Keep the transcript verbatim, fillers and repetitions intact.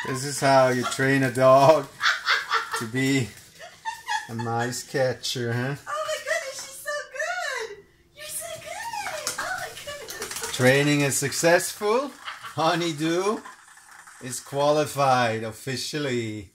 This is how you train a dog to be a nice catcher, huh? Oh my goodness, she's so good! You're so good at it! Oh my goodness! Training is successful. Honeydew is qualified officially.